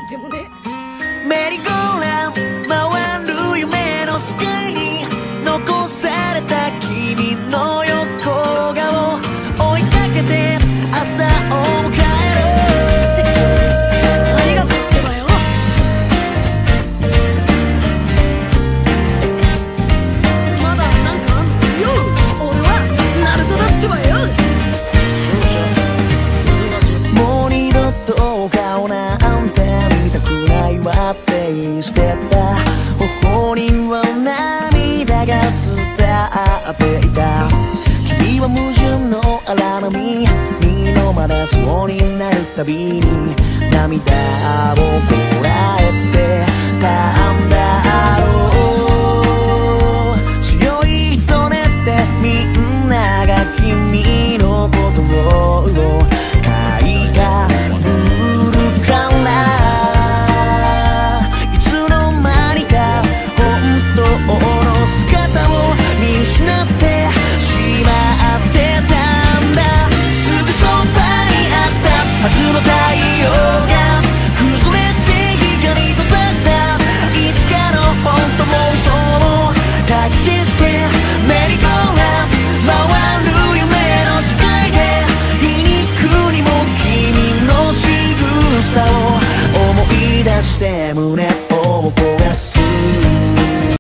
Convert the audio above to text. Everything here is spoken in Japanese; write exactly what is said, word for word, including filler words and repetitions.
でもね。 メリーゴーラン回る夢のスカイに残された君の横顔追いかけて朝を迎える。 ありがとうってばよ。まだなんかあんのよ。俺はナルトだってばよ。 もう二度と顔なんて見たくないわって言い捨てた頬には涙が伝っていた。君は矛盾の荒波に飲まれそうになるたびに涙をこらえて